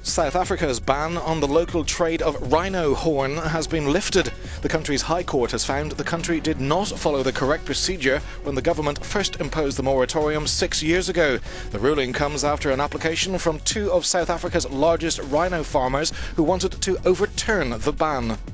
South Africa's ban on the local trade of rhino horn has been lifted. The country's High Court has found the country did not follow the correct procedure when the government first imposed the moratorium 6 years ago. The ruling comes after an application from two of South Africa's largest rhino farmers who wanted to overturn the ban.